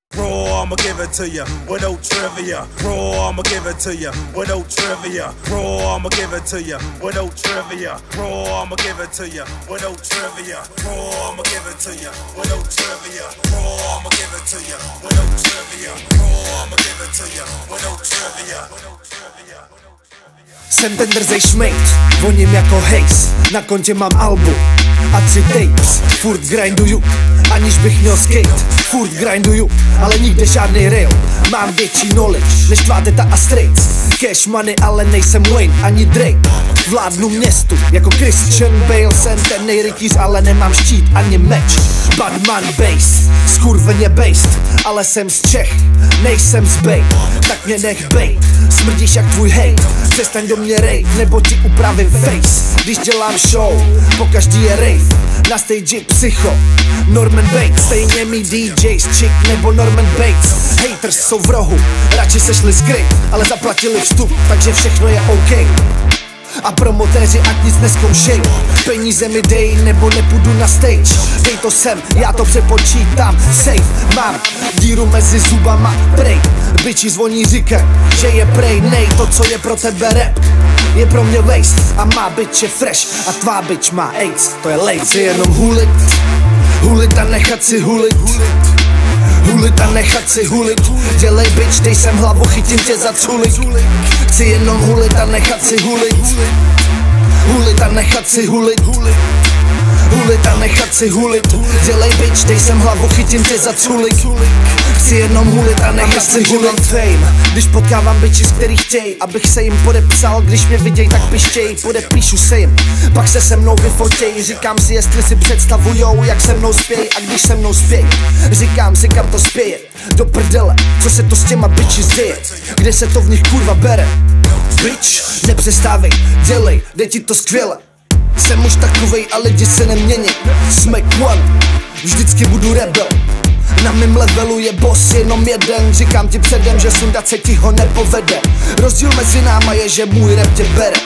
Raw, I'ma give it to you with no trivia. Raw, I'ma give it to you with no trivia. Raw, I'ma give it to you with no trivia. Raw, I'ma give it to you with no trivia. Raw, I'ma give it to you with no trivia. Raw, I'ma give it to you with no trivia. Raw, I'ma give it to you with no trivia. Jsem ten drzej šmejt, voním jako hejs. Na kontě mám album a 3 tapes. Furt grinduju, aniž bych měl skate. Furt grinduju, ale nikde žádnej rail. Mám větší knowledge než tvá teta a Straits. Cash money, ale nejsem Wayne ani Drake. Vládnu městu jako Christian Bale. Jsem ten nejrytíř, ale nemám štít ani meč. Badman bass, skurveně based. Ale jsem z Čech, nejsem z Bay. Tak mě nech bejt, smrdíš jak tvůj hate. Přestaň do mě rejt, nebo ti upravím face. Když dělám show, pokaždý je rave. Na stage psycho, Norman Bates. Stejně mi DJs, chick nebo Norman Bates. Haters jsou v rohu, radši se šli skryt, ale zaplatili vstup, takže všechno je OK. A promotéři ať nic neskoušej. Peníze mi dej, nebo nepůjdu na stage. Dej to sem, já to přepočítám. Safe, mám díru mezi zubama. Prej, biči zvoní říkaj, že je prej. Nej, to co je pro tebe rap je pro mě waste. A má bitch je fresh a tvá bitch má AIDS. To je late, chci jenom hulit. Hulit a nechat si hulit. Hulit a nechat si hulit. Dělej bitch, dej sem hlavu, chytím tě za culik. Chci jenom hulit a nechat si hulit. Hulit a nechat si hulit. Hulit a nechat si hulit. Dělej bitch, dej sem hlavu, chytím tě za culik. Chci jenom hulit a nechat si hulit. Fame, když potkávám bitches, který chtěj, abych se jim podepsal. Když mě viděj, tak pištěj, podepíšu se jim. Pak se mnou vyfotěj. Říkám si, jestli si představujou, jak se mnou spěj. A když se mnou spěj, říkám si, kam to spěje. Do prdele, co se to s těma bitches děje. Kde se to v nich kurva bere. Bitch, nepřestávej, dělej, jde ti to skvěle. Jsem už takovej a lidi se nemění. Smack one, vždycky budu rebel. Na mém levelu je boss jenom jeden. Říkám ti předem, že sundat se ti ho nepovede. Rozdíl mezi náma je, že můj rap tě bere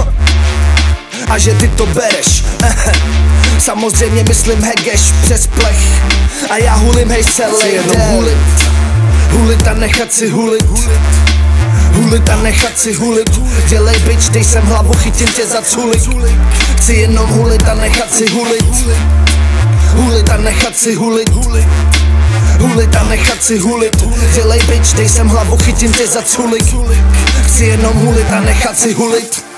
a že ty to bereš. Samozřejmě myslím hegeš přes plech. A já hulím hej celý den. Hulit, hulit a nechat si hulit. Hulit a nechat si hulit. Dělej bitch, dej sem hlavu, chytím tě za culik. Chci jenom hulit a nechat si hulit. Hulit a nechat si hulit. Hulit a nechat si hulit. Dělej bitch, dej sem hlavu, chytím tě za culik. Chci jenom hulit a nechat si hulit.